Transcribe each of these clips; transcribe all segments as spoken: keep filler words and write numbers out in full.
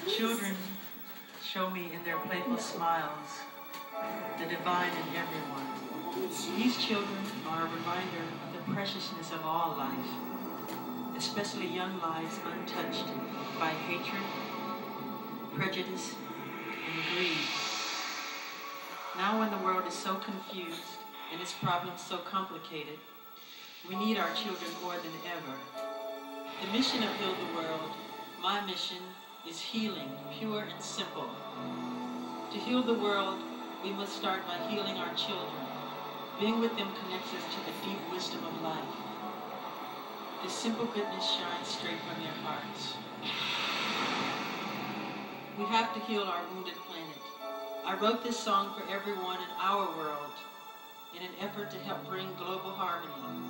Children show me in their playful smiles the divine in everyone. These children are a reminder of the preciousness of all life, especially young lives untouched by hatred, prejudice, and greed. Now when the world is so confused and its problems so complicated, we need our children more than ever. The mission of Heal the World, my mission, is healing, pure and simple. To heal the world, we must start by healing our children. Being with them connects us to the deep wisdom of life. This simple goodness shines straight from their hearts. We have to heal our wounded planet. I wrote this song for everyone in our world in an effort to help bring global harmony.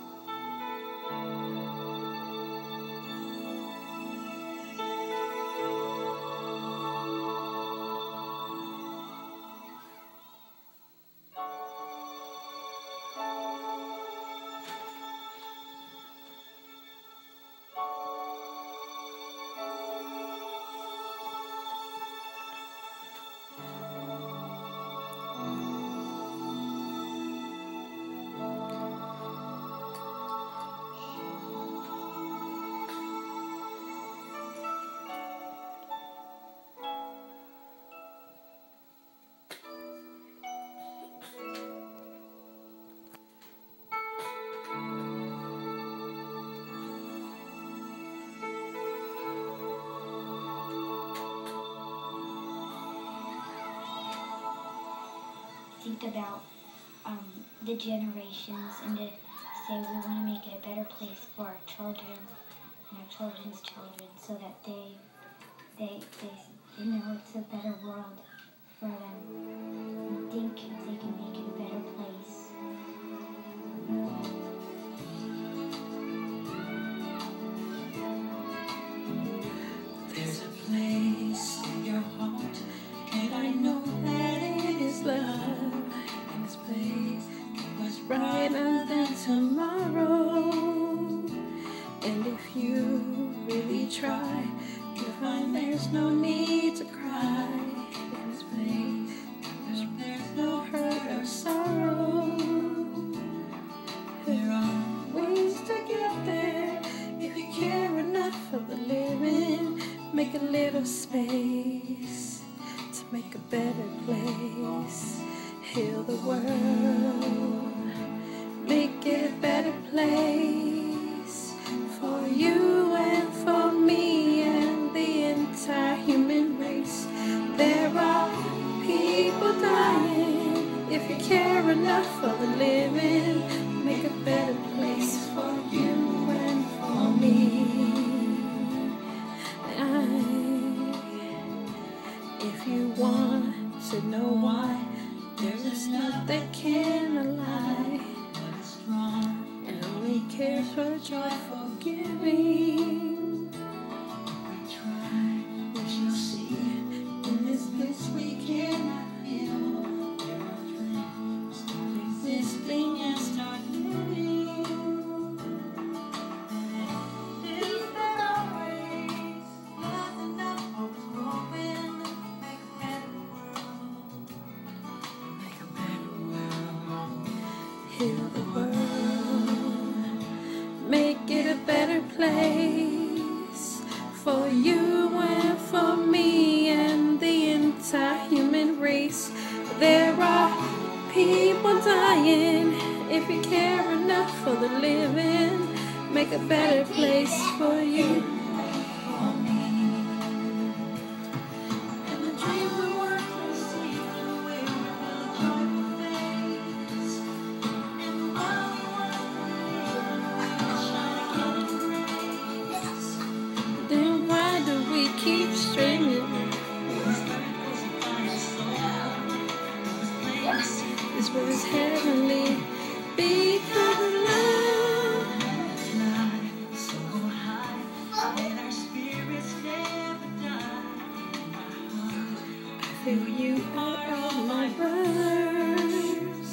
Think about um, the generations and to say we want to make it a better place for our children and our children's children, so that they they they, they know it's a better world for them and think they can make it a better place. There's a place in your heart, and I know that it is love. Brighter than tomorrow, and if you really try, you'll find there's no need to cry. In this place, there's no hurt or sorrow. There are ways to get there if you care enough for the living. Make a little space to make a better place. Heal the world. Make it a better place for you and for me and the entire human race. There are people dying. If you care enough for the living, make a better place for you and for me. I, if you want to know why, there is nothing that can lie. And only cares for the joy of giving. We try, we shall see. In this place we cannot feel. There are dreams of existing and start living. There's better ways. Nothing else always hoping. Make a better world. Make a better world. Heal the world. Make it a better place for you and for me and the entire human race. There are people dying. If you care enough for the living, make a better place for you. Keep streaming. This world is heavenly because of love. So high, and our spirits never die. I feel you are all my brothers.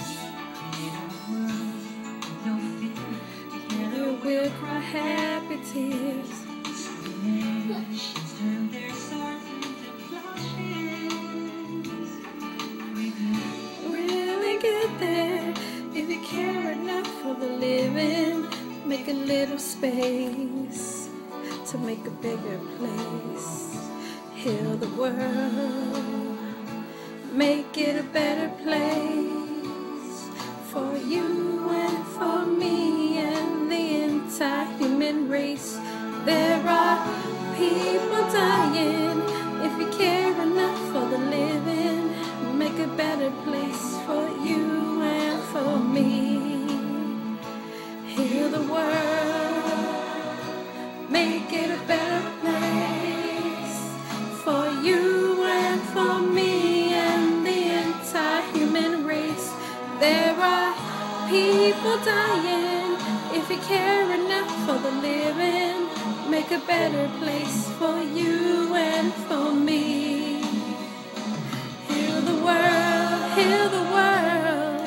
No fear, together we'll cry happy tears. Turn their swords space to make a bigger place. Heal the world, make it a better place for you and for me and the entire human race. There are people dying. If you care enough for the living, make a better place for you and for me. Heal the world, make it a better place for you and for me and the entire human race. There are people dying. If you care enough for the living, make a better place for you and for me. Heal the world, heal the world,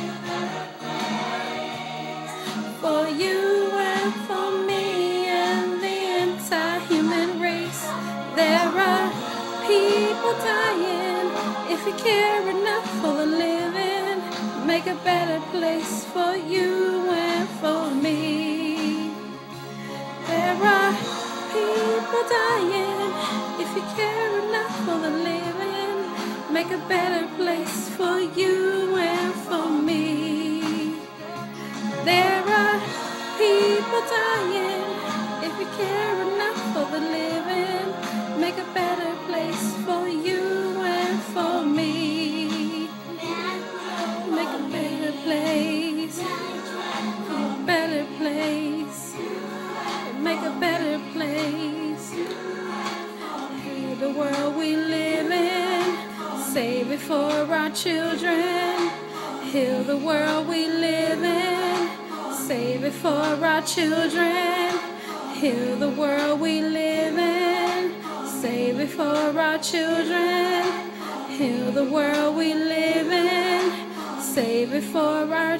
for you and for me and the entire human race. There are people dying. If you care enough for the living, make a better place for you and for me. There are people dying. If you care enough for the living, make a better place for you and for me. There are people dying. If you care enough for the living, make a better place for you and for me. Make a better place, a better place, make a better place. Heal the world we live in, save it for our children. Heal the world we live in, save it for our children. Heal the world we live in, save it for our children. Heal the world we live in, save it for our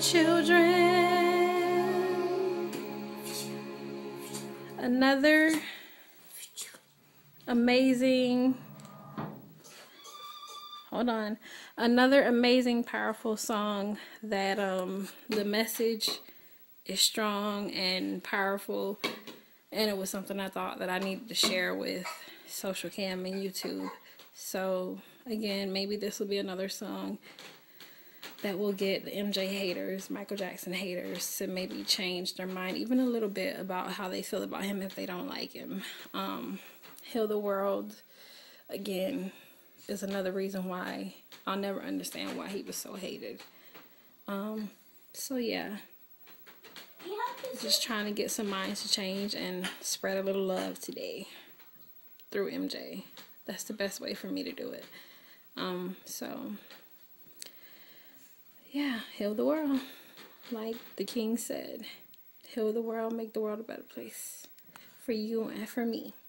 children. Another amazing, hold on, another amazing, powerful song that um, the message is strong and powerful, and it was something I thought that I needed to share with Social Cam and YouTube. So again, maybe this will be another song that will get the M J haters, Michael Jackson haters, to maybe change their mind even a little bit about how they feel about him if they don't like him. Um, Heal the World, again, is another reason why I'll never understand why he was so hated. Um, so yeah, just trying to get some minds to change and spread a little love today through M J. That's the best way for me to do it. Um, so yeah, heal the world. Like the king said, heal the world, make the world a better place for you and for me.